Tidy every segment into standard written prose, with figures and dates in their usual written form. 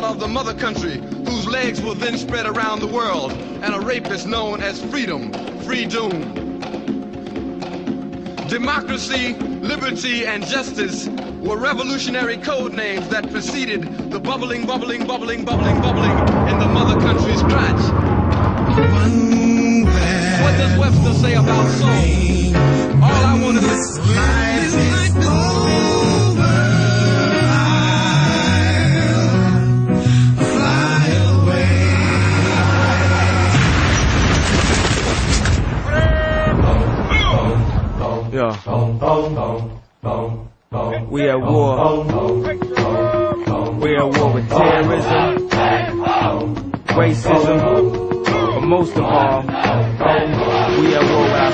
of the mother country, whose legs will then spread around the world, and a rapist known as freedom, free doom. Democracy, liberty, and justice were revolutionary code names that preceded the bubbling, bubbling, bubbling, bubbling, bubbling in the mother country's crotch. What does Webster say about soul? All I want to We at war. We at war with terrorism, racism, but most of all, we at war with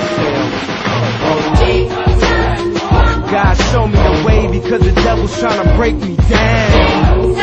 ourselves. God show me the way because the devil's trying to break me down.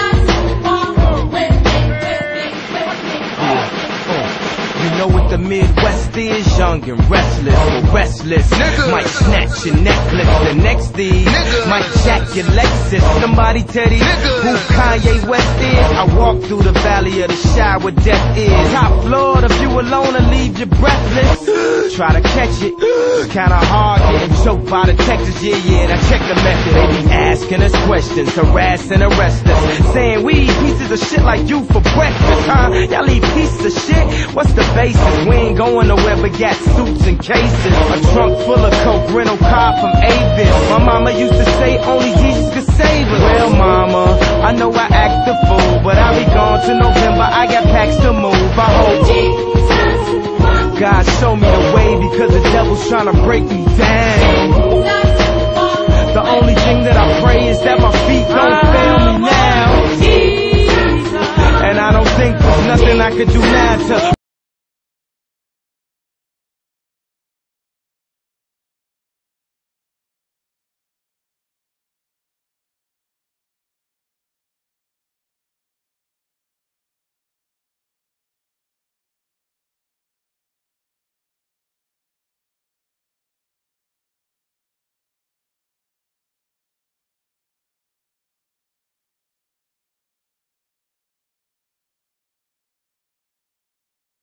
You know what the Midwest is? Young and restless, but restless. Nigga. Might snatch your necklace. The next thing might jack your Lexus. Somebody tell these who Kanye West is. I walk through the valley of the shadow where death is. Top floor, the view alone will leave you breathless. Try to catch it, it's kinda hard getting choked by the Texas. Yeah, now check the method. They be asking us questions, harass and arrest us, saying we eat pieces of shit like you for breakfast, huh? Y'all eat pieces of shit? What's the basis? We ain't going nowhere but got suits and cases. A trunk full of coke, rental car from Avis. My mama used to say only Jesus could save us. Well, mama, I know I act the fool, but I'll be gone to November. I got packs to move. I hope God show me the way because the devil's trying to break me down. The only thing that I pray is that my feet don't fail me now. And I don't think there's nothing I could do now to